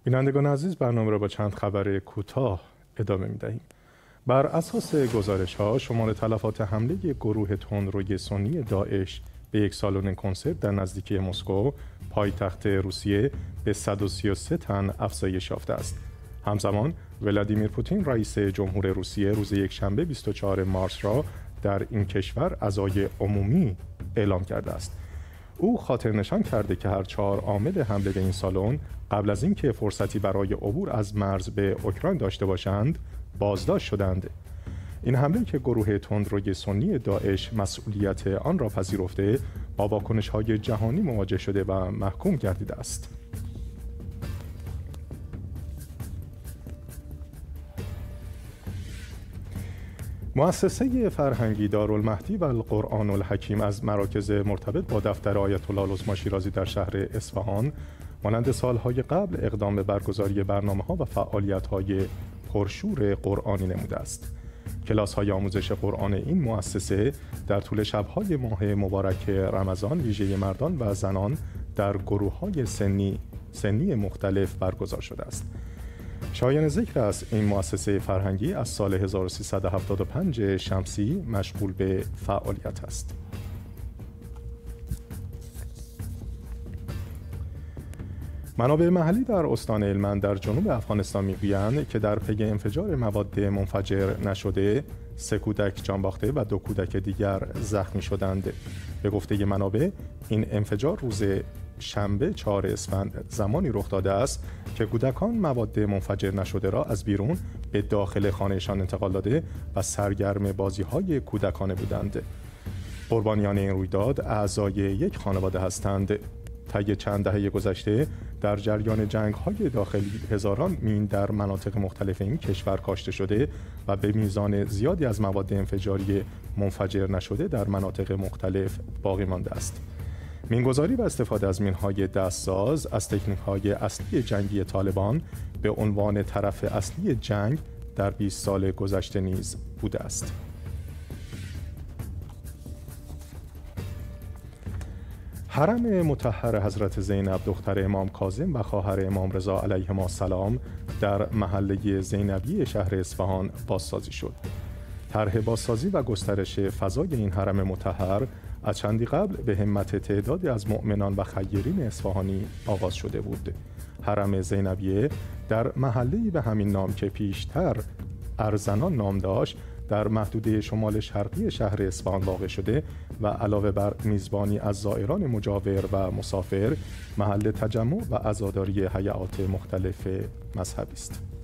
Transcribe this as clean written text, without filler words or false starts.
بینندگان عزیز، برنامه را با چند خبر کوتاه ادامه می‌دهیم. بر اساس گزارش‌ها شمار تلفات حمله گروه تندروی سنی داعش به یک سالن کنسرت در نزدیکی مسکو پایتخت روسیه به 133 تن افزایش یافته است. همزمان ولادیمیر پوتین رئیس جمهور روسیه روز یکشنبه 24 مارس را در این کشور عزای عمومی اعلام کرده است. او خاطر نشان کرده که هر 4 عامل حمله به این سالن قبل از اینکه فرصتی برای عبور از مرز به اوکراین داشته باشند بازداشت شدند. این حمله که گروه تندروی سنی داعش مسئولیت آن را پذیرفته با واکنش‌های جهانی مواجه شده و محکوم گردیده است. مؤسسه فرهنگی دارالمهدی و القرآن الحکیم از مراکز مرتبط با دفتر آیت الله العظمی شیرازی در شهر اصفهان مانند سالهای قبل اقدام به برگزاری برنامه‌ها و فعالیت‌های پرشور قرآنی نموده است. کلاس‌های آموزش قرآن این مؤسسه در طول شب‌های ماه مبارک رمضان ویژه مردان و زنان در گروه‌های سنی مختلف برگزار شده است. شایان ذکر است این مؤسسه فرهنگی از سال 1375 شمسی مشغول به فعالیت است. منابع محلی در استان هلمند در جنوب افغانستان میگویند که در پی انفجار مواد منفجر نشده 3 کودک جان باخته و 2 کودک دیگر زخمی شدند. به گفته منابع این انفجار روز شنبه 4 اسفند زمانی رخ داده است که کودکان مواد منفجر نشده را از بیرون به داخل خانهشان انتقال داده و سرگرم بازی‌های کودکانه بودند. قربانیان این رویداد اعضای یک خانواده هستند. طی چند دهه گذشته در جریان جنگ‌های داخلی هزاران مین در مناطق مختلف این کشور کاشته شده و به میزان زیادی از مواد انفجاری منفجر نشده در مناطق مختلف باقی مانده است. مینگذاری و استفاده از مین‌های دستساز از تکنیک‌های اصلی جنگی طالبان به عنوان طرف اصلی جنگ در 20 سال گذشته نیز بوده است. حرم مطهر حضرت زینب دختر امام کاظم و خواهر امام رضا علیهما السلام در محله زینبی شهر اصفهان بازسازی شد. طرح بازسازی و گسترش فضای این حرم مطهر از چندی قبل به همت تعدادی از مؤمنان و خیرین اصفهانی آغاز شده بود. حرم زینبیه در محله‌ای به همین نام که پیشتر ارزنان نام داشت در محدوده شمال شرقی شهر اصفهان واقع شده و علاوه بر میزبانی از زائران مجاور و مسافر محل تجمع و عزاداری هیئات مختلف مذهبی است.